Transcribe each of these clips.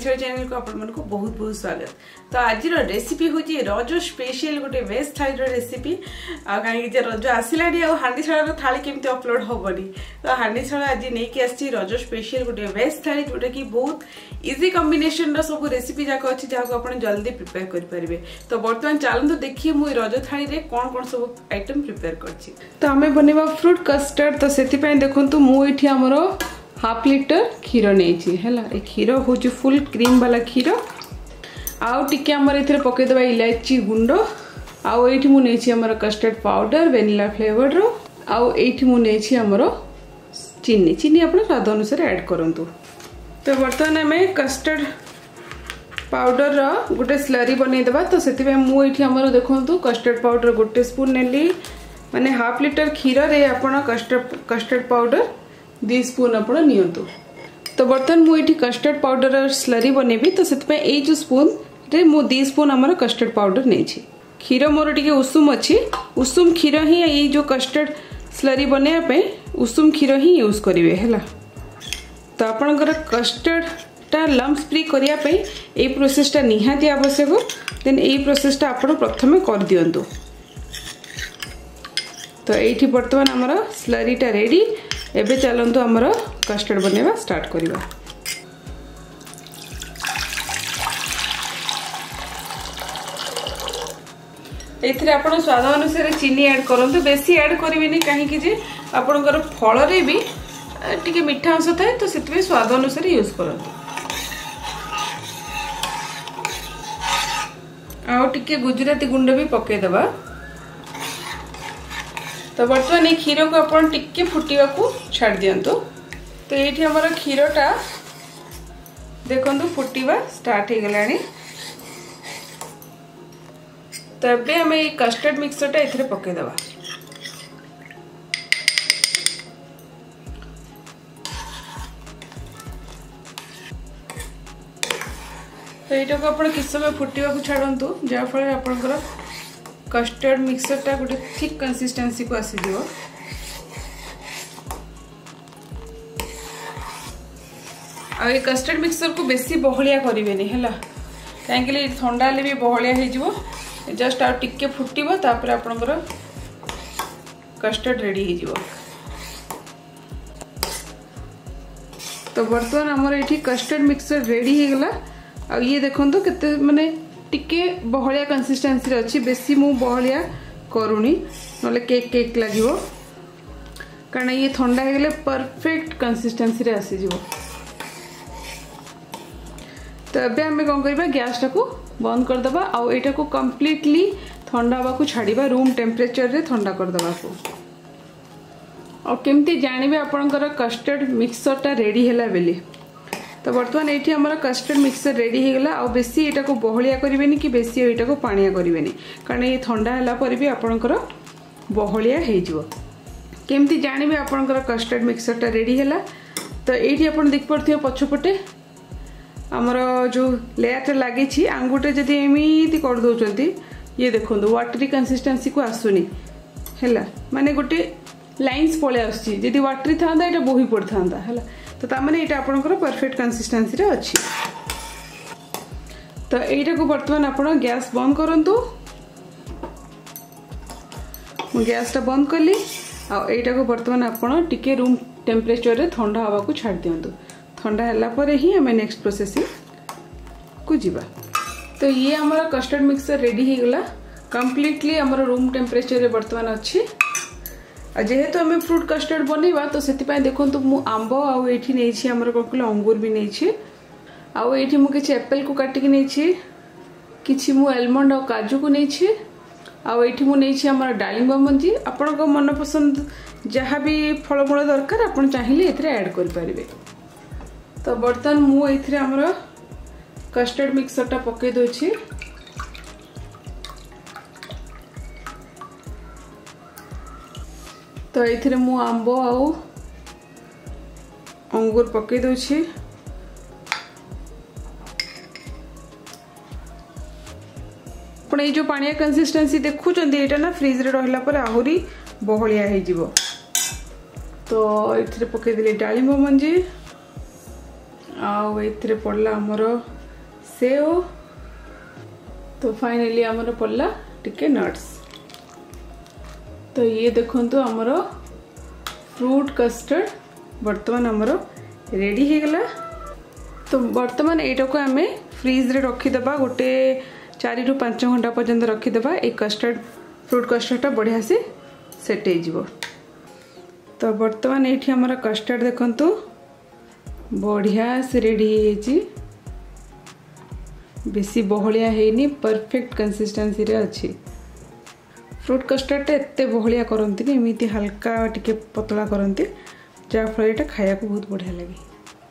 छड़ चैनल को आपण को बहुत बहुत स्वागत। तो आज रेसिपी हूँ रज स्पेशल गोटे वेज थाली रेसिपी कहीं रज आसला हांडी छड़ थाली केमती अपलोड हेनी तो हांडी छड़ आज नहीं आसी रज स्पेशल गोटे वेज थाली जोटा कि बहुत इजी कॉम्बिनेशन सब रेसिपी जाक अच्छी जहाँ आप जल्दी प्रिपेयर करेंगे। तो बर्तमान चलते देखिए मुझे रज थाली रे कौन कौन सब आइटम प्रिपेयर कर। तो आम बनवा फ्रूट कस्टर्ड। तो से देखु मुझे आमर हाफ लिटर क्षीर नहीं है क्षीर हूँ फुल क्रीम वाला क्षीर आउ टिके आमर ए पकईदे इलायची गुंड आउ ये मुझे आमर कस्टर्ड पाउडर वेनिला फ्लेवर रो आउ ये मुझे आमर चीनी चीनी अपना स्वाद अनुसार ऐड करूँ। तो बर्तमान आम कस्टर्ड पाउडर रो गोटे स्लरी बनईदेवा। तो से मुझे आमर देखो कस्टर्ड पाउडर गोटे स्पून नेली माने हाफ लिटर क्षीर रे आपण कस्टर्ड पाउडर 2 स्पून आपण नियंतु। तो बर्तमान मुझे कस्टर्ड पाउडर स्लरी बनैबी। तो से जो स्पून रे मु 2 स्पून आमर कस्टर्ड पाउडर नहीं क्षीर मोर टिके उषुम अच्छी उषुम क्षीर ही ये जो कस्टर्ड स्लरी बनैया उषुम क्षीर ही यूज करेंगे है। तो आपणकर कस्टर्ड टा लम्स फ्री करने ये प्रोसेसटा निहाती आवश्यक। देन ये प्रोसेसटा आपण प्रथमे कर दियंतु। तो ये बर्तमान आमर स्लरीटा रेडी। एबे चलंतु आमर कस्टर्ड बनवा स्टार्ट करिवा। एथिरे आपण स्वाद अनुसार चीनी ऐड करंतु बेसी ऐड करिवेनी काहेकि जे आपणकर फल रे भी टिके मीठा अंश थाए। तो सेतबे स्वाद अनुसार यूज करंतु। आ टिके गुजराती गुंड भी पके देबा। तो बर्तमान ये क्षीर को अपन टिके फुटिया को छाड़ दियंतु। तो ये हमारा क्षीरटा देखो फुटिवा स्टार्ट हो गलानी। तो एबे हमें ये कस्टर्ड मिक्सरटा एथरे पके देबा। तो ये को अपन किस समय फुटिवा को छाड़ंतु जहाँ फल आपनकर कस्टर्ड मिक्सरटा गोटे थिक कंसिस्टेंसी को आसीज। आ ये कस्टर्ड मिक्सर को बेसी बहलिया करेंगे है कहीं ठंडा हेल्ले भी बहलिया हो जस्ट आ टिके फुटब तापर आपनकर कस्टर्ड रेडी हो। तो बर्तमान आमर ये कस्टर्ड मिक्सर रेडी हो गला। आ ये देखो केते माने टिके बहलिया कंसिस्टेंसी अच्छी बेसी मु बहलिया करूनी नले केक केक लगिवो कारण ये ठंडा हो गले परफेक्ट कंसिस्टेंसी रे आसी जीवो। तो अबे हमें कौन करबा गैस टाको बंद कर दबा आ एटा को कंप्लीटली ठंडा हवा को छाड़ीबा रूम टेम्परेचर रे ठंडा कर दबा को। और केमती जानिबे आपनकर कस्टर्ड मिक्सरटा रेडी हैला बेली। तो बर्तमान ये आमर कस्टर्ड मिक्सर रेडी हो गला। और बेसी यहाँ को बहलिया करेंगे कि बेसी यहाँ को पानिया करेंगे कारण ये ठंडा है पर भी आपणकर बहलिया हो। केमती जानवे आपणकर कस्टर्ड मिक्सरटा रेडी है। तो ये आप देख पारे पछपटे आमर जो लेयर लगी आंगुटे जदि एमती कर दौरान ये देखो वाटरी कंसिस्टेंसी को आसुनी है माने गोटे लाइन्स पलि आसुची वाटरी था ये बोही पड़ता है। तो तामाने ये आपनकर परफेक्ट कंसिस्टेंसी रे अच्छी। तो यहीटा को बर्तमान आपण गैस बंद करंतु। गैस टा बंद कली आईटा को बर्तमान आपण टिके रूम टेम्परेचर रे ठंडा हवा को छाड़ दियंतु। ठंडा हैला परे ही हमें नेक्स्ट प्रोसेसिंग को जीवा। तो ये हमारा कस्टर्ड मिक्सर रेडी हो गला कंप्लीटली आमर रूम टेम्परेचर रे बर्तमान अच्छी। जेहेतु आम फ्रूट कस्टर्ड बनवा तो से देखो मु आंब आठी आमर कौन कहले अंगूर भी नहीं आठी मुझे एप्पल को काटिक नहीं कि मु आलमंड और काजू को नहीं आठी मुझे आमर डालिंब मंजी आपण मन पसंद जहाँ भी फलमूल दरकार आप चाहिए ऐड करें। तो बर्तमान मुझे आमर कस्टर्ड मिक्सरटा पकई दूसरी। तो ये मु आंब आउ अंगूर पकई दूसरी। ये जो पानिया कंसिस्टेंसी देखुं ये ना फ्रिज रे रहिला पर आहुरी बहलिया हो। तो ये पकईदेली डालिंब मंजी आउ पड़ला आमर सेव तो फाइनली आमर पड़ला टिके नट्स। तो ये देखंतु आमर फ्रूट कस्टर्ड बर्तमान आमर रेडी हो गला। तो बर्तमान एटा को आमे फ्रीज रे रखीदबा गोटे 4 ରୁ 5 घंटा पर्यंत रखीदबा। एक कस्टर्ड फ्रूट कस्टर्डटा बढ़िया से सेट हो। तो बर्तमान ये आमर कस्टर्ड देखंतु बढ़िया से रेडी हो, बेसी बहलिया हैनी, परफेक्ट कंसिस्टेंसी रे अच्छी। फ्रूट कस्टर्डटा एते बहलिया करंती, एमती हल्का टिके पतला करंती, जहाँ फल ये खाया को बहुत बढ़िया लगे।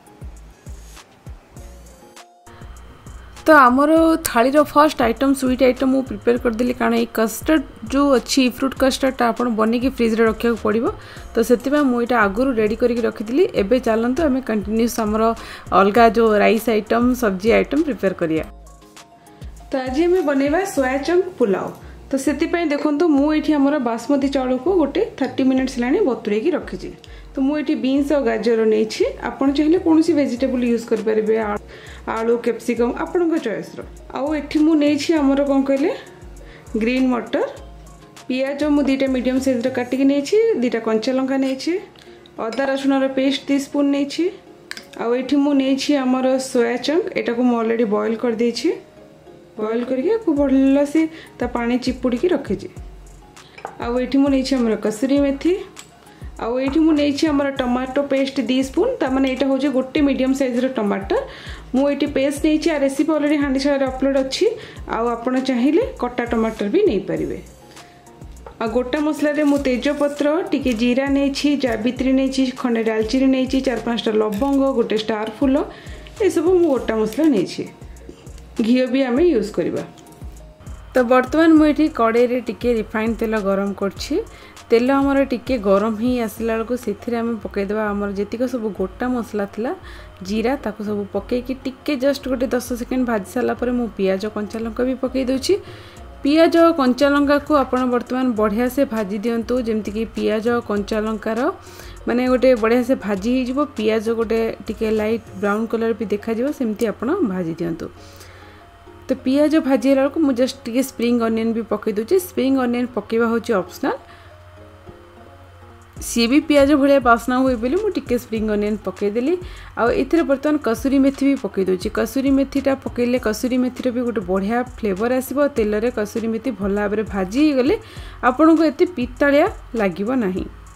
तो आमर थाली फर्स्ट आइटम स्वीट आइटम मु प्रिपेयर करदेली, कारण ये कस्टर्ड जो अच्छी फ्रूट कस्टर्डटा आप बनिकी फ्रिज रे रखा पड़ो। तो से मुझे आगुरी रेडी करके रखी। एबे चलते आम कंटिन्यूस आमर अलग जो राइस आइटम सब्जी आइटम प्रिपेयर करिया। तो आज आम बनवा सोया चंक पुलाव। तो से देखो मुझे आमर बासमती चाउल को गोटे 30 मिनिट्स लाने बतुरे रखी। तो मुझे बीन्स और गाजर नहीं, आपड़ चाहिए कौन सी वेजिटेबल यूज करेंगे, आलू कैप्सिकम आपण चॉइस मुझे आमर कौन कहले ग्रीन मटर, पियाज मु 2टा मीडियम साइज काटिकी नहीं, 2टा कंचा लंका नहीं, अदा रसुण पेस्ट 2 स्पून नहीं, आठी मुझे आमर सोया चंक एटा को ऑलरेडी बॉयल कर देछि। बॉयल करके भल से पानी चिपुड़ी रखी। आठी मुझे आमर कसुरी मेथी, आठी मुझे आमर टमाटो पेस्ट 2 स्पून, ताने यहाँ हूँ गोटे मीडियम साइज टमाटर मुझे पेस्ट नहीं। रेसिपी ऑलरेडी हांडीशाला अपलोड अच्छी। आपण चाहिए कटा टमाटर भी नहीं पारे। आ गोटा मसला रे मु तेजपत्र टिके जीरा नहीं, जावित्री नहीं, खंडे डालचीनी नहीं, 4-5टा लवंग, गोटे स्टार फूल, ये सब मु गोटा मसला नहीं। घी भी आम यूज करवा। तो बर्तमान मुझे कड़े रे टिके रिफाइंड तेल गरम करछि। तेल आमर टिके गरम ही आसला बेलू से आम पकईदेवा आमर जीक सब गोटा मसला थिला, जीरा ताको सब पकईकी टिके जस्ट गोटे 10 सेकेंड भाजी सारापर मु पियाज कंचा लंका भी पकई दूची। पियाज कंचा लंका को आपण बर्तमान बढ़िया से भाजी दिंतु, जमती कि पियाज कंचा लंकार माने गोटे बढ़िया से भाजी हो, पियाज गोटे टिके लाइट ब्राउन कलर भी देखा सेमती आपण भाजी दिंतु। तो पियाज भाजी बेलू मुझे जस्ट टिके स्प्रिंग अनियन भी पकई दूची। स्प्रिंग अनियन पकेबा होची ऑप्शनल, सी भी पियाज भाया बास्ना हुए बोली मुझे स्प्रिंग अनियन पकईदेली। आउ बर्तमान कसुरी मेथी भी पकई दूची। कसुरी मेथीटा पकईले कसुरी मेथीर भी गोटे बढ़िया फ्लेवर आसो। तेल रे कसुरी मेथी भल भाव भाजी गले आपन को एत पितालिया लगे ना।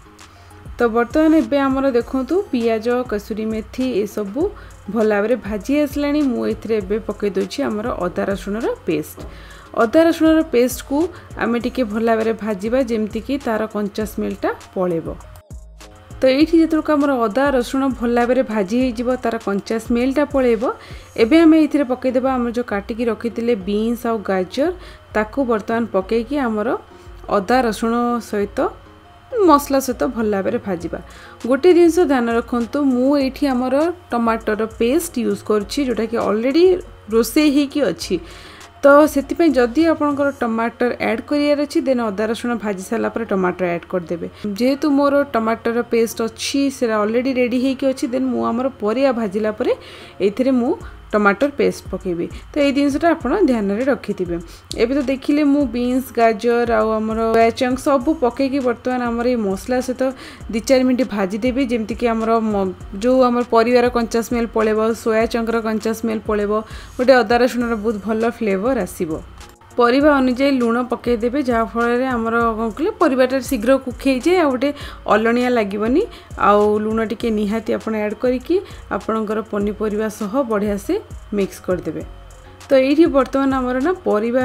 तो बर्तमान एबे आमर देखंतु पियाज कसुरी मेथी ये सबू भल भाव भाजी आसला। मुझे पकई दूची आमर अदा रसुण पेस्ट। अदा रसुण पेस्ट को आम टिके भल भाव भाजवा, जमती कि तार कंचा स्मेलटा पलैब। तो ये जो आम अदा रसुण भल भाव भाजी हो तार कंचा स्मेलटा पलैब। एबे आम ये पकईदेवा आम जो काटिकी रखी बीन्स आउ गाजर, ताकू बर्तमान पकईकी आमर अदा रसुण सहित मसला सहित भल भाव भाजवा। गोटे जिनस ध्यान रखु मुझे आमर टमाटर पेस्ट यूज करुँची, जोटा कि ऑलरेडी रोसे ही अच्छी। तो से जदि आपंकर टमाटर ऐड करार अच्छी देन अदा रसुण भाजी सारापर टमाटर ऐड करदे। जेहेतु मोर टमाटर पेस्ट अच्छी से ऑलरेडी रेडी होगी अच्छी, देन मुझे परिया भाजिला परे एथिरे मु टमाटर पेस्ट पकेबी। तो ये जिनसटा आप ध्यान में रखिथे। एबे तो देखिले मु बीन्स गाजर आमर सोया चंक सब पकईकी बर्तमान आमर ये मसला सहित 2-4 मिनट भाजी देवी, जमती कि आमर जो आमर परिवार कंचा स्मेल पलैब, सोया चंकर कंचा स्मेल पलैब, गोटे अदा रसुण बहुत भल फ्लेवर आसीबो। परिवा अनुଯାୟୀ लुण पकईदेवे, जहाँफल आमर कौन कले परिवार शीघ्र कुक हो जाए, गोटे अलणिया लगेनि। आउ लुण टिके निहाती आपण ऐड करके आपणकर पनीपरिया सह बढ़िया से मिक्स करदेवे। तो ये बर्तमान आमर ना परिवा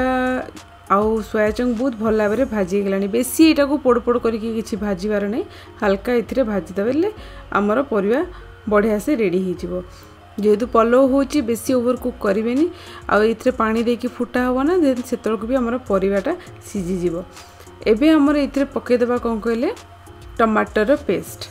आउ सोया चंक बहुत भल भाव भाजी गलानी। बेसी यहाँ को पोड़ पोड़ करके किसी भाजबार नहीं, हल्का ये भाजीदेवे आमर परिवा बढ़िया से रेडी हो। जेहेतु पलव होची बेसी ओवर कुक करेंगे, आउ पानी देके फुटा हम ना, देन से भी आमर परिवाटा सीझीज। एबे आमर ये पकईदेवा कौन कहले टमाटर पेस्ट।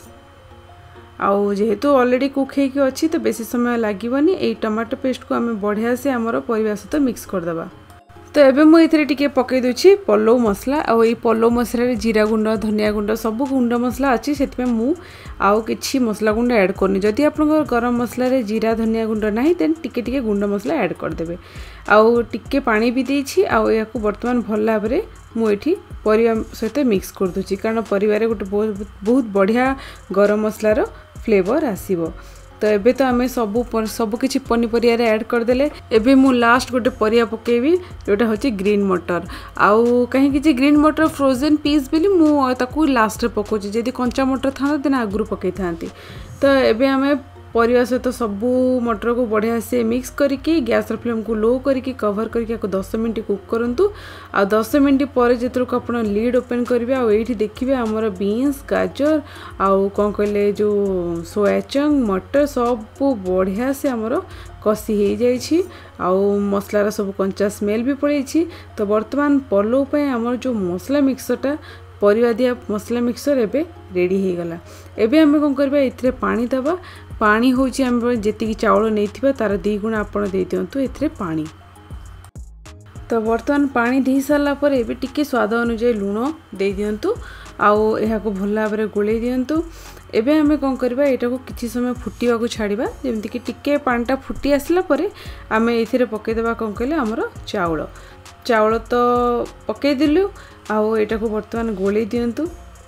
आउ जेहेतु ऑलरेडी कुक होगी अच्छी तो बेसी समय लगेनि। ये टमाटो पेस्ट को आम बढ़िया से आमर परिवा सहित मिक्स करदे। तो एबे मु इथरे टिके पकई दोछि पल्लव मसला आ ई पल्लव मसला रे जीरा गुंड धनिया गुंड सब गुंड मसला अछि सेतमे मु आउ किछि मसला गुंड ऐड करनी जदि आपन गरम मसला रे जीरा धनिया गुंड नाही देन टिके टिके गुंड मसला ऐड कर देबे आउ टिके पानी भी देछि आउ याकू वर्तमान भल लाबरे मु एठी परिवा सहित मिक्स कर दोछि कारण परिवारे गोटे बहुत बढ़िया गरम मसला रो फ्लेवर आसीबो। तो एबे तो आमे सब किछि पनीपरिया रे ऐड कर देले। एबे मु लास्ट गोटे परिया पकेबी जोटा होछि ग्रीन मटर आउ कहीं कि ग्रीन मटर फ्रोजन पीस बेली मु ताकू लास्ट रे पकोछि जदि कंचा मटर था देन आगुरु पकई थांती। तो एबे आमे परिवा सहित सबू मटर को बढ़िया से मिक्स करके गैस फ्लेम को लो करके कवर करके 10 मिनट कुक करंतु आ 10 मिनट पर जेतर को आपण लीड ओपन करिवे आ एठी देखिबे हमर बीन्स गाजर आउ कोन कहले जो सोया चंक मटर सब बढ़िया से हमर कसी हे जाई छी आउ मसला रा सब कंचा स्मेल भी पड़ै छी। तो वर्तमान पल्लव पे हमर जो मसला मिक्सरटा परिवा दिया मसला मिक्सर एबे रेडी हे गला। एबे हमें कोन करबा इथरे पानी दबा पानी होची हम जेतिकी चावल नैथिबा तार 2 गुण आपण दे दियंतु इथरे पानी। तो वर्तमान पानी दे सारला पर एबे टिके स्वाद अनुसार लूण दे दियंतु आउ एहा को भल्ला बरे गोले दियंतु। एबे हमें कोन करबा एटा को किछि समय फुटिवा को छाड़ीबा जेमति कि टिके पानीटा फुटी आसला परे हमें इथरे पके देबा कोन कहले हमरो चावल तो पके दिलु आउ एटा को वर्तमान गोले दियंतु।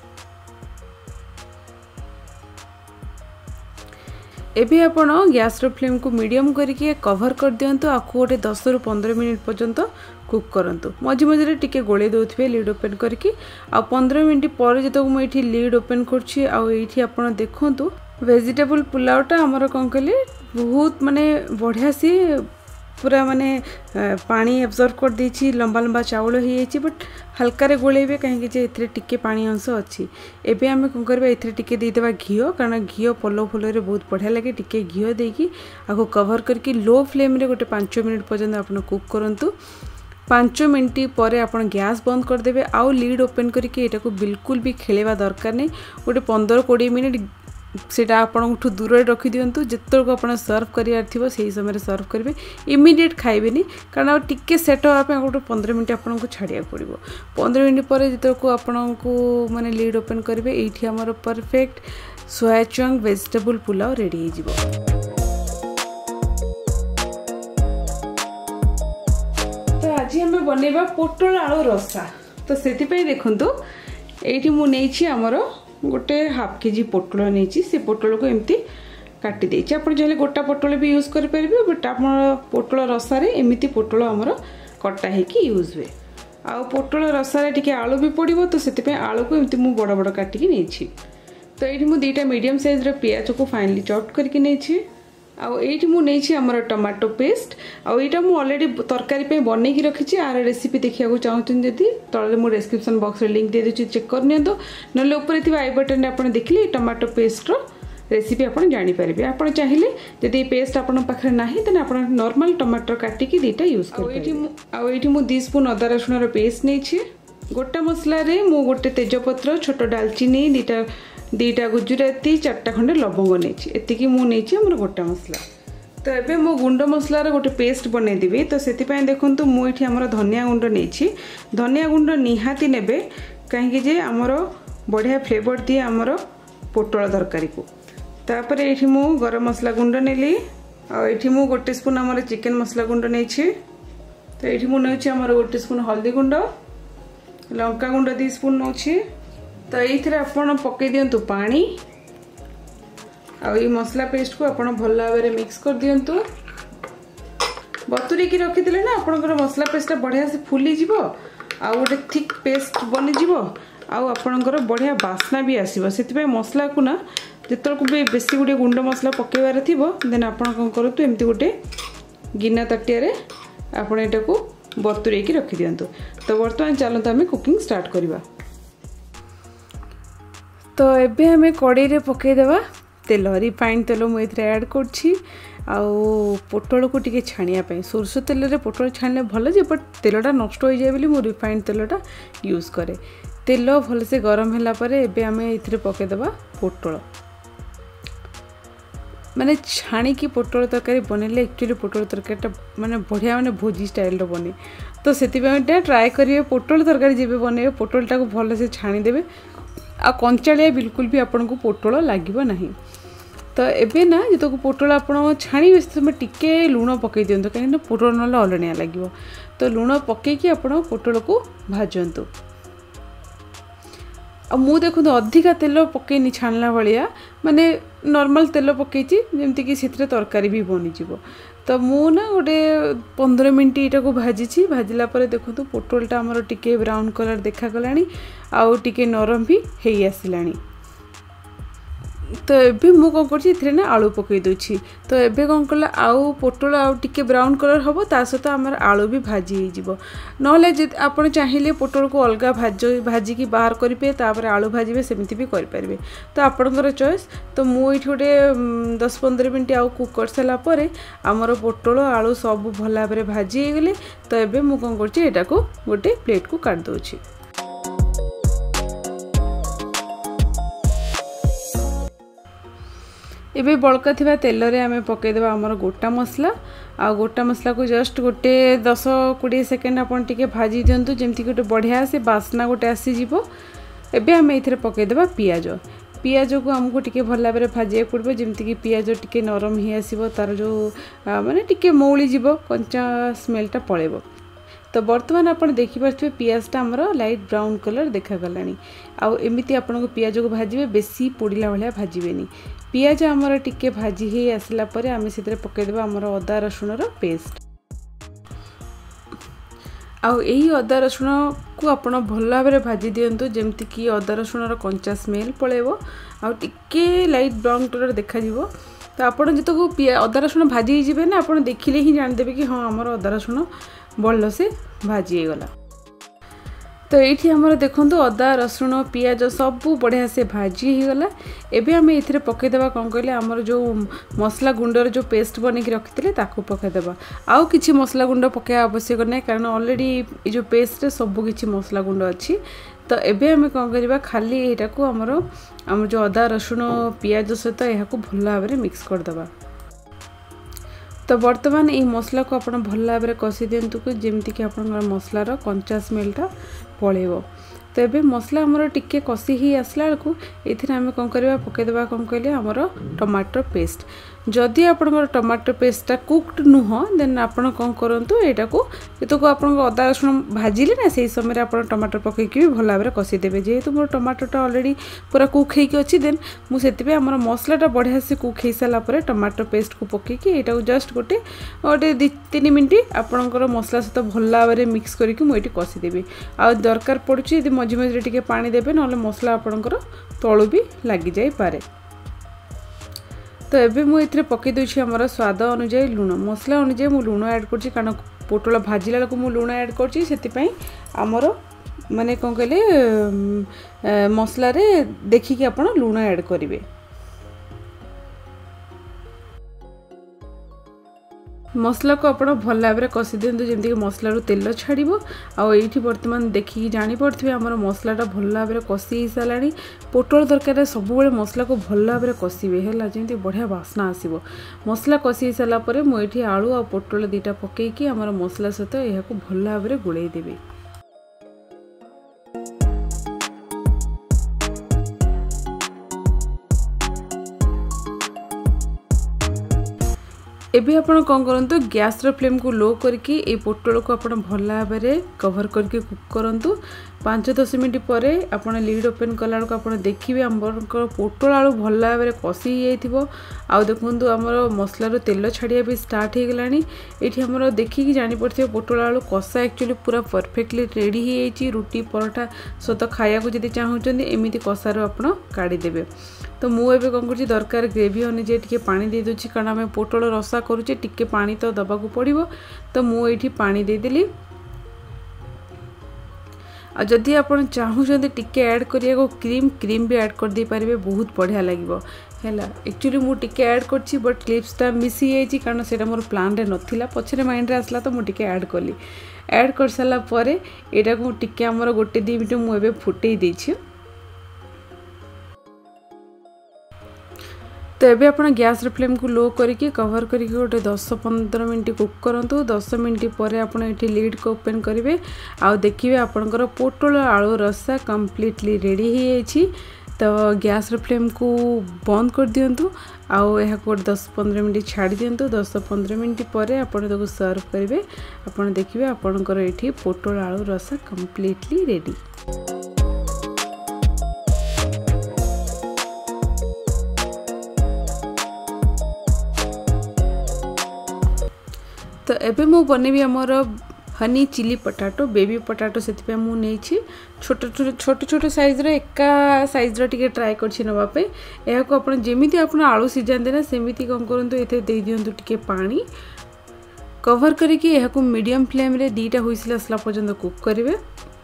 एबे आपण गैस रो फ्लेम को मीडियम करके कवर कर दियंतु आकु गोटे 10 रु 15 मिनिट पर्यंत कुक करंतु मझे मझे टिके गोले दोथिबे लीड ओपन करके आ 15 मिनिट पर जतो म एठी लीड ओपन करछि आ एठी आपण देखंतु वेजिटेबल पुलावटा हमर कोन कहले बहुत माने बढ़िया से पूरा माने पानी एब्जॉर्ब कर देछि लंबा लंबा चावल ही एछि बट हल्का रे गोलेबे कहीं जे इथरे टिके पानी अंश अछि। एबे हमें कोन करबा इथरे टिके दे देबा घियो कारण घियो पल्लव फुल रे बहुत बढ़िया लगे टिके घियो देकी आको कवर करके लो फ्लेम रे गोटे 5 मिनिट पर्यंत आपण कुक करंतु। 5 मिनिट पर आपण गैस बंद कर देबे आउ लीड ओपन करके एटा को बिल्कुल भी खेलेबा दरकार नै गोटे 15-20 मिनिट सेटा आपण दूर रखी दियंतु जेतर को आपण सर्व करियार थिबो सेही समय सर्व करिवे इमीडिएट खाइबेनी कारण टिके सेट होआ पे गोटे 15 मिनिट आपण को छाड़िया पड़िबो। 15 मिनिट पर जेतर को आपण को माने लीड ओपन करिवे एठी हमर perfect soya chunk vegetable pulao ready हे जिवो। तो आज हम बनेबा पोटल आलू रसा। तो सेति पे देखंतु एठी मु नेछि हमर गोटे हाफ केजी पोटल नहीं से पोटल को एमती काटी देछि आपण चाहे गोटा पोटल भी यूज कर परिबे बट आपण पोटल रसारे एमिति पोटल हमर कटा हे कि यूज हुए आ पोटल रसारे टिके आलू भी पड़िबो तो सेति पे आलू को एमती मु बड़ बड़ काटी के नेछि। तो एठी मु दुईटा मीडियम साइज रो प्याज को फाइनली चॉप करके नेछि आउ एठी मु नेछि हमर टमाटो पेस्ट आउ एटा मु ऑलरेडी तरकारी पे बनै की रखिछि आर रेसिपी देखिया को चाहउछन जदी तळे मु डिस्क्रिप्शन बॉक्स रे लिंक दे देछि चेक कर नियंतो नले ऊपर थिबा आई बटन रे आपण देखिले टमाटो पेस्ट रो रेसिपी आपण जानि परिबे। आपण चाहिले जदी पेस्ट आपण पाखरे नाही तने आपण नॉर्मल टमाटर काटी की दीटा यूज कर आउ एठी मु 2 स्पून अदा रसुन रो पेस्ट नेछि गोटा मसला रे मु गोटे तेजपत्र छोटो दालचीनी दीटा गुजराती 4टा खंडे लवंग नेछि एतिकी मु नेछि हमर गोटा मसला। तो एबे मो गुंड मसला रे गोटे पेस्ट बनै दिबी तो सेति पय देखंतु मु एठी हमर धनिया गुंड नेछि धनिया गुंड निहाती नेबे काहे कि जे हमर बढ़िया फ्लेवर दिए हमर पोटल तरकारी को। तापर एठी मु गरम मसला गुंड नेली आ एठी मु गोटे स्पून हमर चिकन मसला गुंड नेछि। तो एठी मु नेछि हमर गोटे स्पून हल्दी गुंड लंका गुंड 2 स्पून नोछि। तो ये आपण पकई दियंतु पानी आ मसला पेस्ट को आपण भल भाव मिक्स कर दियंतु बतुरी की रखी दिले ना आपनकर मसला पेस्ट बढ़िया से फुली जीवो आ गोटे थिक पेस्ट बनी जीवो आ आपनकर बढ़िया बास्ना भी आसीबो सेति पे मसला को ना जेतर को भी बेसी गुटे गुंड मसला पकेबार थिबो देन आपण कोन करतु एम्ति गुटे गिना ताटिया रे आपण एटा को बतुरी की रखी दियंतु। तो वर्तमान चलतो हमें कुकिंग स्टार्ट करबा। तो एबे हमें कड़ाई रे पकई देबा तेल रिफाइंड तेल मु एथरे ऐड करछि आउ पोटल को टिके छानिया पे सोरसो तेल रे पोटल छानले भल जे बट तेलटा नष्ट हो जाय बोली मु रिफाइंड तेलटा यूज करे। तेल भल से गरम होला परे एबे हमें एथरे पकई देबा पोटल माने छाणी की पोटल तरकारी बनइले एक्चुअली पोटल तरकारीटा माने बढ़िया माने भोजी स्टाइल बने तो से ट्राए करेंगे पोटल तरकारी जब बनइबे पोटलटा को भल से छाणीदेवे आ कंचालिया बिल्कुल भी आपन को पोटल लगे ना। तो एबे ना जो पोटल आप छाणीबे समय टिके लुण पकई दिंतु कहीं पोटल ना अलणिया लगे तो लुण पकईकि आप पोटल को भाजतु मु देखो अधिका तेल पकईनी छाणला भाया माने नॉर्मल तेल पकई जमती कि तरकारी भी बनीज तो मु ना गोटे 15 मिनट यहाँ को भाजी भाजला देखो पोटलटा आमर टिके ब्राउन कलर देखा आउ टिके नरम भी हो आसला तो ये मु कौन कर आलू पकई दूची तो ये कौन कला आउ पोटल आउ टिके ब्राउन कलर हम ता सहित आमर आलू भी भाजी हो ना आप चाहिए पोटल को अलग भाजिकी बाहर करेंगे तापर आलू भाजबे सेमती भी करेंगे तो आपणकर चॉइस। तो मुझे गोटे 10-15 मिनट आउ कुक कर सारापर आमर पोटल आलू सब भल भाव भाजी हो गले तो ये मु कौन कर गोटे प्लेट को काट दूची। एबे बड़का थिबा तेल रे आमे पकईदेवा आमर गोटा मसला आ गोटा मसला को जस्ट गोटे 10-20 सेकेंड आपन टिके भाजी दिंतु जमती गोटे बढ़िया से बास्ना गोटे आसीज। एबे आमे इथरे पकईदेवा पियाज पियाज को आमको टिके भल भाव भाजिया पड़ो जमती कि पियाज टिके नरम ही आसीबो तार जो माने टिके मौली जीवो कंचा स्मेलटा पळेबो। तो बर्तमान आप देखिपे पियाजटा आमर लाइट ब्राउन कलर देखा गलानी आउ एमिति आपन को पियाज को भाजिबे बेसी पोड़िला भाया भाजिबेनी पियाज आमर टिके भाजी ही आसला परे आमे सेतरे पकईदेबा आमर अदा रसुण पेस्ट आउ एही अदा रसुण को आपण भल भाव भाजी दिंतु जमती कि अदा रसुण कंचा स्मेल पळेबो आउ टिके लाइट ब्राउन कलर देखा जीवो। तो आपड़ जो अदा रसुण भाजी हो ना आप देखिले ही जानिदेवे कि हाँ आमर अदा रसुण भल से भाजी गला। तो ये आमर देखो अदा रसुण पियाज सब बढ़िया से भाजी हो गला। एबे आमे इथिरे पकईदेवा कौन कहले आमर जो मसला गुंडर जो पेस्ट बनिक रखिते ताकू पकईदेवा आउ किछि मसला गुंड पकया आवश्यक नहीं कारण ऑलरेडी जो पेस्ट सब किछि मसला गुंड अच्छी। तो एबे आमे कौन करबा खाली एटा को आमर जो अदा रसुण पियाज सहित यह भल भाव मिक्स करदबा। तो बर्तमान ये मसला को आप भल भाव कषि दिंतु जमती कि आप मसलार कंचा स्मेलटा पळेबो। तो ये मसला आमर टिके कषि ही आसला बेलू ये आम कौन करवा पकईदेवा कौन कहले आमर टमाटर पेस्ट जदि आपंकर टमाटर पेस्टा कुक्ड नुह देन आपन कौन करूँ यहाँ को ये को आप अदा रसुण भाजिले ना से समय आप टमाटर पकईकी भी भल भाव कषिदेवे जेहेतु मोर टमाटरटा ऑलरेडी पूरा कुक होगी अच्छी देन मुझे आमर मसलाटा बढ़िया से कुक हो सारापर टमाटर पेस्ट को पकईकी यहाँ जस्ट गोटे 2-3 मिनट आपंकर मसला सहित भल भाव मिक्स करके मुझे कषिदेवी आ दरकार पड़ुछि यदि मझे मझे टिके पानी देबे ना मसला आपंकर तलू भी लगी जाई पारे। तो ये मुझे पकई दूसरी आमर स्वाद अनुजाई लुण मसला अनुजाई मु लुण ऐड कर कारण पोटल भाजिला बेलू मु लुण ऐड कर आमर माने कौन कहले मसला रे देखिकी आप लुण ऐड करेंगे। मसला को आप भल भाव कषि दिंतु जमती मसलू तेल छाड़ो आठी बर्तमान देखिए जापे आमर मसलाटा भल भाव कषि सारा पोटल तरकारी सब मसला को भल भाव कषिबे है जमी बढ़िया बास्ना आसो मसला कषि सारापर मुझे आलू आ पोटल दुईटा पकईकी आमर मसला सहित यह भल भाव गोलई देबे। एबे आपण कौन करूँ गैस फ्लेम को लो करके ये पोटल को आप भल भाव कवर करके कुक करूँ 5-10 मिनट पर आप लिड ओपन कला को आप देखिए आमर पोटल आलू भल भाव कषि हो देखूँ आमर मसलार तेल छाड़िया भी स्टार्ट हो गला। ये आमर देखिकी जापे पोटल आलू कषा एक्चुअली पूरा परफेक्टली रेडी हो रुटी परोठा सहित खाया जब चाहूँगी एमती कषार आप काढ़ीदेवे। तो मुझे कौन कर दरकार ग्रेवी अनुजाई टिके पानी दे दूची कारण आम पोटल रसा करुचे टिके पानी तो दबाक पड़ो। तो मुझे पानी देदेली आ जदि आप चाहूँगी टिके ऐड करिया को क्रीम भी ऐड कर दे पारे बहुत बढ़िया लगे है। एक्चुअली मुझे टिके ऐड करछि बट क्लिप्सटा मिस ही कारण से मोर प्लान रे नथिला पछरे माइंड रे आसला तो मुझे टिके ऐड कली ऐड कर सारा पर एटा को टिके आमर 1-2 मिनट मुझे फुटई देछि। तो एबे आपण गैस फ्लेम को लो करके कवर करके गोटे 10-15 मिनट कुक करंतु 10 मिनट पर आपण एठी लीड को ओपन करेंगे आउ देखिए आपणकर पोटल आलू रसा कंप्लीटली रेडी हो जाइए। तो गैस फ्लेम को बंद कर दिंतु आउ यह 10-15 मिनट छाड़ी दिंतु 10-15 मिनट पर आपण ताको सर्व करेंगे। आपण देखिए आपणकर एठी पोटल आलू रसा कंप्लीटली रेडी। तो एबे मु बनेबी हमर honey chilli potato baby potato से मु नहीं छोट छोट साइज रे एका साइज रे टिके ट्राई करछि नबा पे। एहा को आपण जेमिति आपण आलू सिजांदे ना सेमिति कम करंतु एते दे दियंतु टिके पानी कवर करके एहा को मीडियम फ्लेम रे दीटा हुइसला असला पर्यंत कुक करिवे।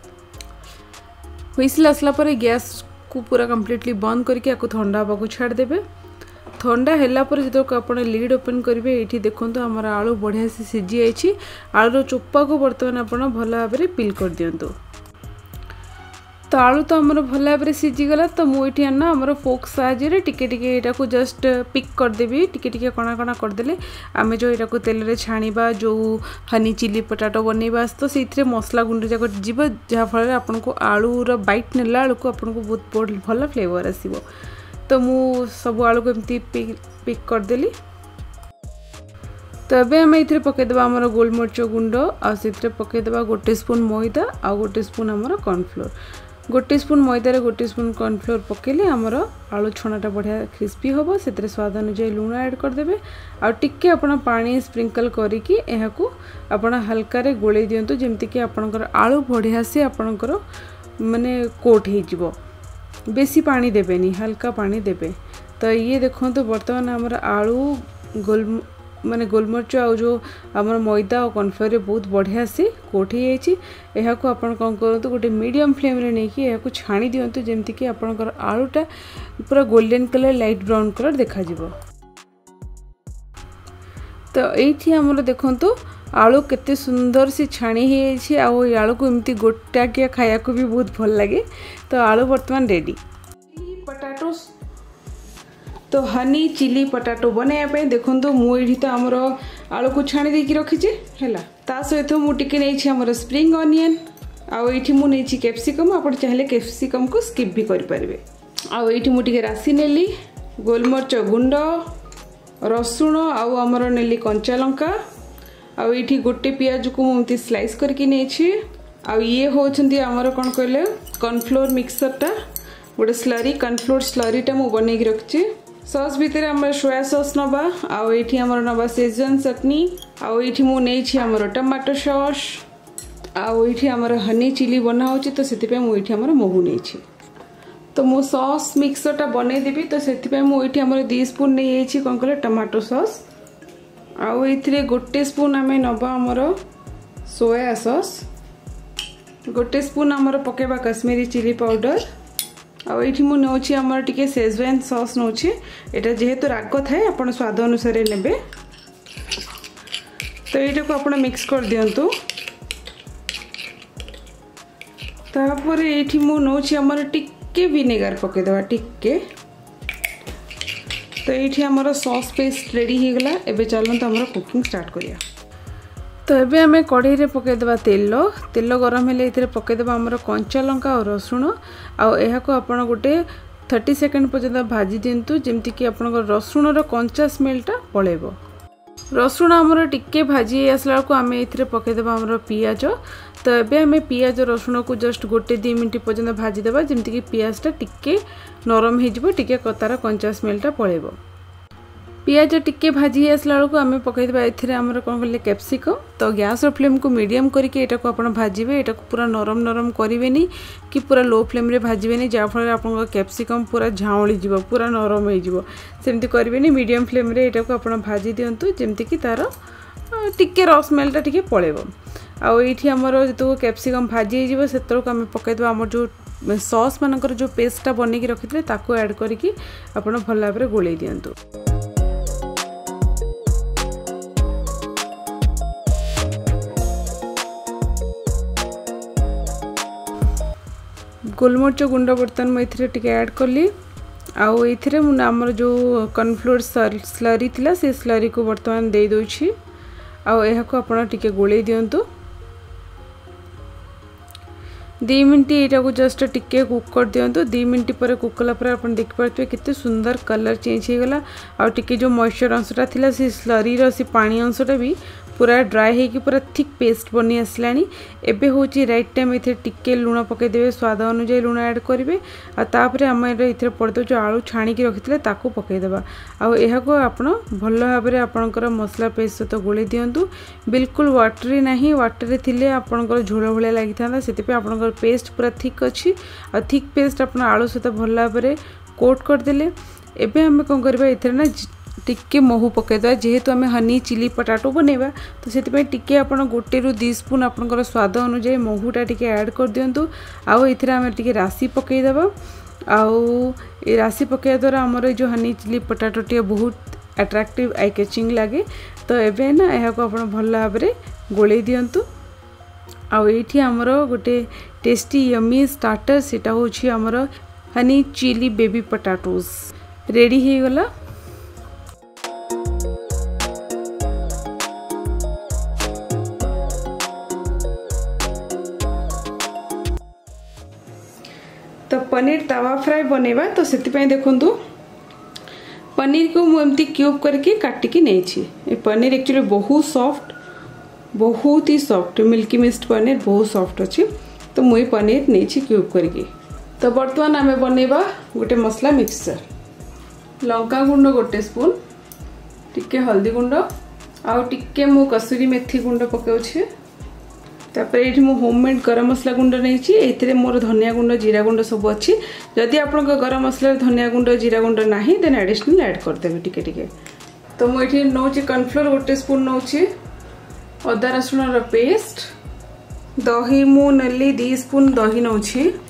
हुइसला असला पर गैस को पूरा कंप्लीटली बंद करके आको ठंडा होबा को छाड़ देबे। ठंडा हैला पर जो आपण लीड ओपन करेंगे ये देखो आमर आलू बढ़िया से सीझी जाइए। आलूर चोपा को बर्तमान आपण भल भाव में पिल कर दिंतु। तो आलू तो आमर भल भाव में सीझीगला। तो मुझे आना आमर फोक साहाଯ୍ୟରେ टिके टिके एटा को जस्ट पिक करदेवी टिके टिके कणा कणा करदेले आमे जो एटा को तेल रे छाणीबा जो हनी चिली पटाटो बनैबा तो से मसला गुंड जाक जीव जहाँ फल आपन को आलूर बाइट नेला आलू को आपन को बहुत भल फ्लेवर आसीबो। तो मु सब आलू को एमती पिक करदेली। तो एबे आम ये पकईदेवा आमर गोलमरिच गुंड आर पकईदेवा 1 स्पून मैदा आ 1 स्पून आमर कॉर्नफ्लोर। 1 स्पून मैदार 1 स्पून कॉर्नफ्लोर पकेले आमर आलू छणाटा बढ़िया क्रिस्पी हम से स्वाद अनुसार लुण ऐड करदे आ टिके आपण पानी स्प्रिंकल करिकी एहाकू आपण हल्का रे गोले दियंतु जेमति कि आपणकर आलू बढ़िया से आपणकर माने कोट हो जिवो। बेसी पानी देबेनी हल्का पानी देबे। तो ये देखो तो बर्तमान आमर आलू माने गोलमरिच आ जो आमर मैदा और कॉर्नफ्लोर रे बहुत बढ़िया से कोट हो जाइए। यह को आपण कौन करंतु गोटे मीडियम फ्लेम रे नहीं कि यह को छाणी दियंतु जेमति कि आपणकर आलूटा पूरा golden colour light brown colour देखा जिवो। तो एठी आमर देखंतु आलू केते सुंदर से छाणी हो आलू को एमती गोटाकिया खाया को भी बहुत भल लगे। तो आलू बर्तमान रेडी पटाटो। तो हनी चिली पटाटो बनाया देखो मुझे तो आमर आलू को छाणी देकी रखीचे हैला ता सहित मुझे नहीं आमर स्प्रिंग अनियन आईठी मुझे कैप्सिकम आप चाहिए कैप्सिकम को स्किप भी करें। आईठी मुझे राशि नेली गोलमरिच गुंड रसुण आमर नेली कंचा लंका आईठी गोटे पियाज को मुझे स्लाइस करके नहीं ये होती आमर कौन कहले कॉर्नफ्लोर मिक्सरटा गोटे स्लरी कॉर्नफ्लोर स्लरीटा मुझे बनई रखी। सॉस भितर आम सोया सॉस नवा आईठी आमर नवा सेजवान चटनी आईठी मुझे आमर टमाटो सॉस आईठी आमर हनी चिली बना हो तो से मुझे आमर महू नहीं। तो मो सॉस मिक्सरटा बनई देवी तो से मुझे आमर 2 स्पून नहीं कौन कहले टमाटो सॉस आउ ये 1 स्पून आम नवा आमर सोया सॉस 1 स्पून आमर पकेबा कश्मीरी चिली पाउडर आईठी मु नौछि आमर टिके सेजवान सॉस नौछि एटा जेहेतु राग थाए आपण स्वाद अनुसार नेबे। तो ये को आपण मिक्स कर दियंतु। तापर एठी मु नौछि आमर टिके विनेगर पके देबा टिके। तो ये आमर सॉस पेस्ट रेडी हो गला। एबे चलंत आमर कुकिंग स्टार्ट करिया। तो एबे आमे कढ़ाई रे पकेदेबा तेल गरम हेले इथिरे पकेदेबा आमर कंचा लंका और रसुण आया को आपण गोटे 30 सेकेंड पर्यंत भाजी दिंतु जेमति कि आपण रसुण रो कंचा स्मेलटा पळेबो। रसुण आमर टिके भाजी आसला को आमे इथिरे पकेदेबा आमर पियाज। तो एबे आमे पियाज रसुण को जस्ट 1-2 मिनट पर्यंत भाजी देबा जेमति कि पियाजटा टिके नरम हे जिवो टिके कतार कंचा स्मेलटा पळेबो। पियाज टिके भाजी आसला बेलू आम पकईदेवा ये आमर कौन कले कैप्सिकम। तो गैस फ्लेम को मीडियम करके एटा को आपण भाजिबे एटा को पूरा नरम नरम करेंगे कि पूरा लो फ्लेम रे भाजिबेनी जहाँफल आप कैप्सिकम पूरा झाउली जीव पूरा नरम हो सेमती करेंगे मीडियम फ्लेम रे एटा को आपण भाजी दिंतु जेमती कि तार टिके रस स्मेलटा टिके पळेबो। आईठी आमर जो कैप्सिकम भाजी हो से आम पकईदेवा आमर जो सॉस मानकर जो पेस्टटा बनैकी रखी ताको ऐड करके आपण भल भाव में गोले दिंतु। गोलमरिच गुंड बर्तमान मुझे टिके ऐड कली आउ एथिरे मु हमर जो कॉर्नफ्लोर स्लरी थिला से स्लरी को वर्तमान दे दोछि आउ एहा को आपण टिके गोळे दियंतु 2 मिनट एटा को जस्ट टिके कुक कर दियंतु 2 मिनट पर कुक कला पर आपण देख पारथि कितने सुंदर कलर चेंज हो गला आ टिके जो मॉइस्चर अंशटा थिला से स्लरी रो से पानी अंशटा भी पूरा ड्राई है कि पूरा थिक पेस्ट बनी आसलानी एबे होची राइट टाइम इथे टिके लूण पके देबे स्वाद अनुसार लूण ऐड करिवे आ तापरे हम इथे पड़तो जो आलू छाणी की रखितले ताको पके देबा आ एहा को आपण भल भाबरे आपनकर मसला पेस्ट तो गोली दियंतु बिल्कुल वाटरी नाही वाटरी थिले आपनकर झोल भले लागि थांदा सेते पे आपनकर पेस्ट पूरा थिक अछि आ थिक पेस्ट आपण आलू सहित भल भाबरे कोट कर देले एबे हम कोन करबा इथे ना टिके महू पकईदा जेहेतु आम हनी चिली पटाटो बनैबा तो से टिके आपण 1 ରୁ 2 स्पून आपनकर स्वाद अनुसार महूटा टिके ऐड कर दियंतु आउ इथरे आम टिके राशि पकई देबा आउ ए राशि पकईया द्वारा हमर जो हनी चिली पटाटो टिके बहुत अट्रैक्टिव आई कैचिंग लागे तो एबे ना एहा को आपण भल भाबरे गोळेई दियंतु आउ एठी हमर गोटे टेस्टी यमी स्टार्टर सेटा होछि हमर honey chilli baby potatoes ready हे गला। तो पनीर तवा फ्राई बनेबा तो सेति पय देखंतु पनीर को मु एमती क्यूब करके काटिकी नेछि ए पनीर एक्चुअली बहुत ही सॉफ्ट मिल्की मिस्ट पनीर बहुत सॉफ्ट अछि तो मुई पनीर नेछि क्यूब करके। तो वर्तमान आमे बनेबा गोटे मसला मिक्सचर लंका गुंड 1 स्पून टिके हल्दी गुंड आ टिके मु कसूरी मेथी गुंड पकाउछि तापर ये होममेड गरम मसला गुंड नहीं मोर धनिया गुंड जीरा गुंड सब अच्छी जदि आप गरम मसला धनिया गुंड जीरा गुंड ना देन एडिशनल ऐड करदेवी टिके टिके। तो मुझे नौ कॉर्नफ्लोर 1 स्पून नौ अदा रसुण पेस्ट दही मु नेली 2 स्पून दही नौ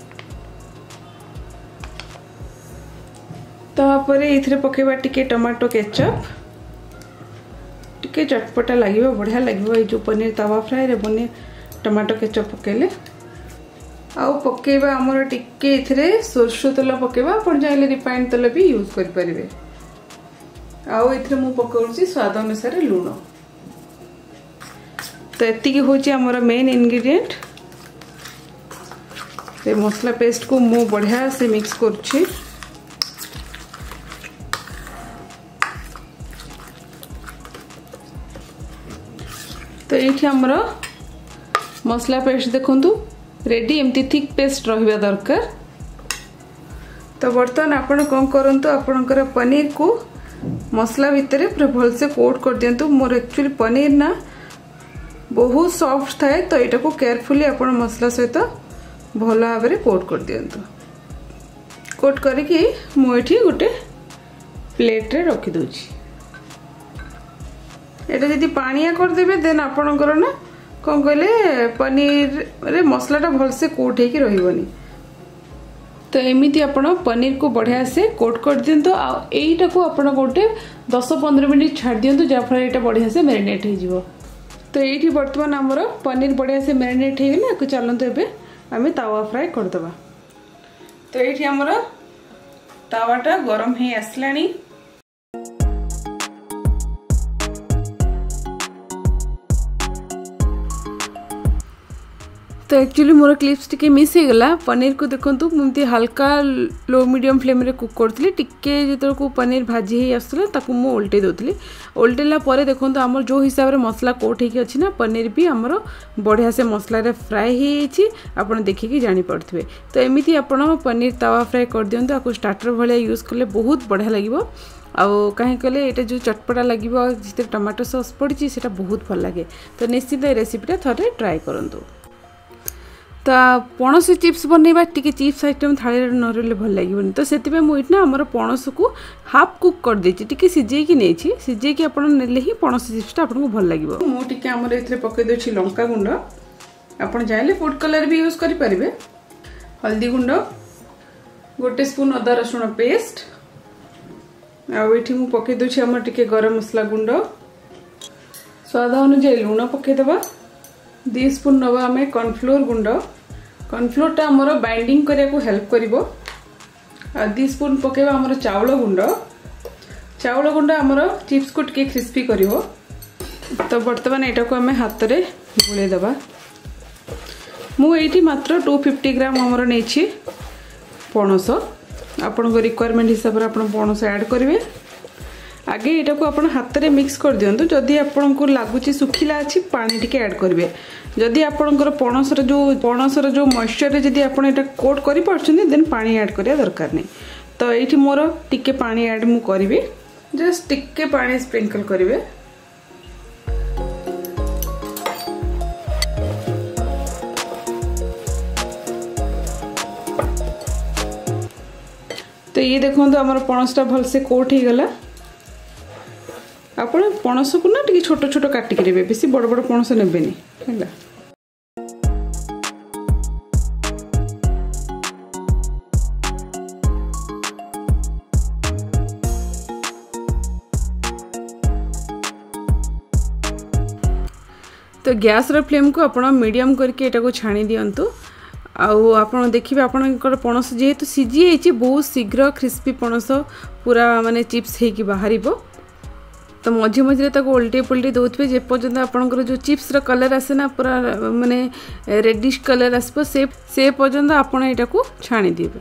तापर ये पकेबा टिके टमाटो केचप टिके चटपटा लगे बढ़िया लगे जो पनीर तवा फ्राई रे बने टमाटो केचप पकेले आउ पकेबा हमर टिके इथरे सरसो तेल पकेबा आपण चाहिले रिफाइंड तेल भी यूज कर परिबे आउ इथरे मु पकाउची स्वाद अनुसार लूण। तो एति की होची हमर मेन इंग्रेडिएंट से मसला पेस्ट को मु बढ़िया से मिक्स करछि तो ये हमर मसला पेस्ट देखंतु रेडी एमती थिक पेस्ट रहिबा दरकार। तो बर्तमान आपण कोन करंतु आपनकर पनीर को मसला भितरे पूरा भल से कोट कर दियंतु मोर एक्चुअली पनीर ना बहुत सॉफ्ट थाए तो एटा को केयरफुली आपण मसला सहित भल भाबरे कोट कर दियंतु कोट करके मु एठी गोटे प्लेट रे रखि दोछि एटा यदि पानिया कर देबे देन आपनकर ना कौन कहले पनीर रे मसलाटा भल से कोट होगी रही। तो एमती आप पनीर को बढ़िया से कोट कर दिंतु आईटा को आप गोटे 10-15 मिनट छाड़ दिंतु जहाँफल यहाँ बढ़िया से मैरिनेट हो। तो ये बर्तमान आमर पनीर बढ़िया से मैरिनेट होगला को चलते एवं आम तावा फ्राए करदे। तो ये आमर तावाटा गरम हो आसलानी तो एक्चुअली मोर क्लिप्स टिके मिस हो गला पनीर को देखंतु मुमती हल्का लो मीडियम फ्लेम रे कुक करथली टिके जेतर को पनीर भाजी हे आसला ताकू मु उल्टे दोथली उल्टेला परे देखंतु हमर जो हिसाब रे मसला कोट हेकी अछि ना पनीर भी हमर बढ़िया से मसला रे फ्राई हे अछि आपण देखि कि जानि पड़थबे। तो एमिति आपण पनीर तवा फ्राई कर दियंतु आकु स्टार्टर भलिया यूज करले बहुत बढ़िया लागिवो आउ कहीं कहले ये जो चटपटा लगे जिते टमाटो सॉस पड़ी सेटा बहुत भल लगे। तो निश्चित रेसिपीटा थोड़े ट्राए करंतु। तो पणस चिप्स बनैबा टिके चिप्स आइटम थाली न रहले भल लागिबनी तो सेतिबे मु इतना हमर पणस को हाफ कुक कर देछि टिके सिझे की नेछि सिझे की आपण नेले ही पणस चिप्सटा आपन को भल लागिबो। मु टिके हमर इथरे पके देछि लंका गुंड आपण चाहिले फूड कलर भी यूज करि परिबे हल्दी गुंड 1 स्पून अदा रसुण पेस्ट आ एठी मु पके देछि हमर टिके गरम मसला गुंड स्वाद अनुसार लूण पके देबा 2 स्पून नवा हमें कॉर्नफ्लोर गुंड कॉर्नफ्लोर टा हमर बाइंडिंग करिया को हेल्प करिवो 2 स्पून पकेबा हमर चाउल गुंड हमर चिप्स को टिके क्रिस्पी करिवो। तो बर्तमान एटा को हमें हाथ रे गुले दबा। मु एठी मात्र 250 ग्राम हमर नेछि पणस। आपन को रिक्वायरमेंट हिसाब रे आपन पणस ऐड करिवे। आगे एटा को आपन हाथ रे मिक्स कर दियंतु। जदि आपन को लागुची सुखिला अछि पानी टिके ऐड करिवे। जदि आपनकर पणसर जो मॉइस्चर रे जदि आपन एटा कोट करि परछन देन पानी ऐड करिया दरकार नै। तो एठी मोर टिके पानी ऐड मु करिवे। जस्ट टिके पानी स्प्रिंकल करिवे। तो ये देखो तो हमारा पणसटा भल से कोट हो गला। आपण पणस को ना टिके छोट छोट काटिक देबे, बेसी बड़ बड़ पणस नेबेनी हैला। तो गैस रे फ्लेम को आपण मीडियम करके एटा को छाणी दियंतु। आउ आपण देखिबे आपनकर पणस जेहेतु सिझी एछि बहुत शीघ्र क्रिस्पी पणस पूरा माने चिप्स हे कि बाहरिबो। तो मझे मझे तक उल्टे पुल्टे दौथे जे पर्यंत आपनकर जो चिप्स रो कलर आसे ना पूरा माने रेडिश कलर आसबो से पर्यंत आपण एटा को छाणी देबे।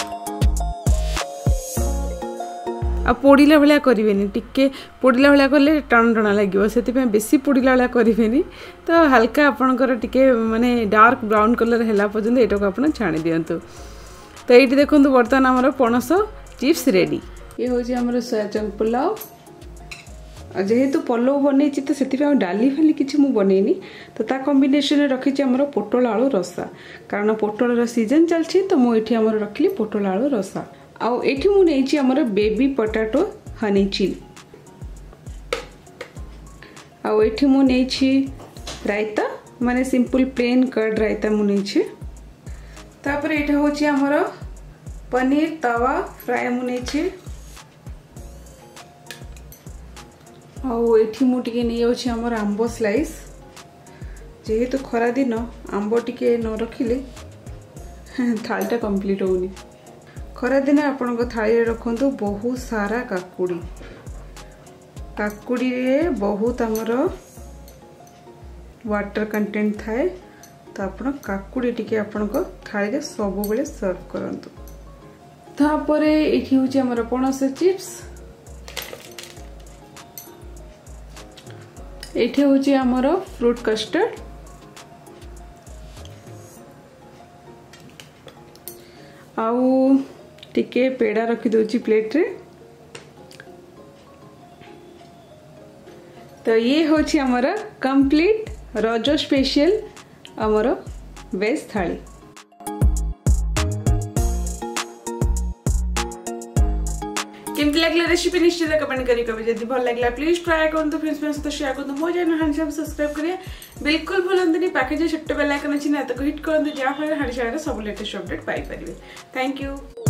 आ पोड़िला भलिया करिवेनी, टिके पोड़िला भलिया करले टाण टाण लागिवो, सेति पे बेसी पोड़िला भलिया करिवेनी। तो हल्का आपनकर टिके माने डार्क ब्राउन कलर हैला पर्यंत एटा को आपण छाणी दियंतु। तो एठी देखंतु बर्तमान हमर पणस चिप्स रेडी। ये होची हमर सोया चंक पुलाव। जेहेतु पलव बनै तो से डाली फाली किसी मु बनैनी। तो ता कॉम्बिनेशन रखी हमर पोटल आलू रसा, कारण पोटल सीजन चलछि। तो मुझे हमर रखली पोटल आलू रसा। आउ एठी मु नेछि हमर बेबी पोटैटो हनी चिली। आउ एठी मु नेछि रायता, माने सिंपल प्लेन कर्ड रायता मु नेछि। तापर एटा होछि हमर पनीर तवा फ्राई मु नेछि। आउ एठी मु टिके नै अछि हमर आंबो स्लाइस। जेहेतु खरा दिन आंबो टिके न रखिले थालीटा कंप्लीट होउनी। खरा दिन आपन को थाली रे रखंतु बहुत सारा काकुड़ी। काकुड़ी रे बहुत हमर वाटर कंटेंट थाए। तो आपन काकुड़ी टिके आपन को थाली रे सब बेले सर्व करंतु। तापरे एठी होछि हमर पणस चिप्स। एठी होछि हमर फ्रूट कस्टर्ड। आउ टिके पेड़ा रखी दोछि प्लेट रे। तो ये होछि हमर कंप्लीट रज स्पेशल हमर वेज थाली। केमती लागला रेसिपी निश्चित कमेंट करी कबे। जदि भल लागला प्लीज ट्राई करंतु, फ्रेंड्स में सहित शेयर करंतु। मो चैनल हांडी साहब सब्सक्राइब करिए बिल्कुल भूलंतुनी। पाखे जो छोटे बेल आइकन अछि ना तो हिट करंतु, जा फल हांडी साहब सब लेटेस्ट अपडेट पाई परिबे। Thank you.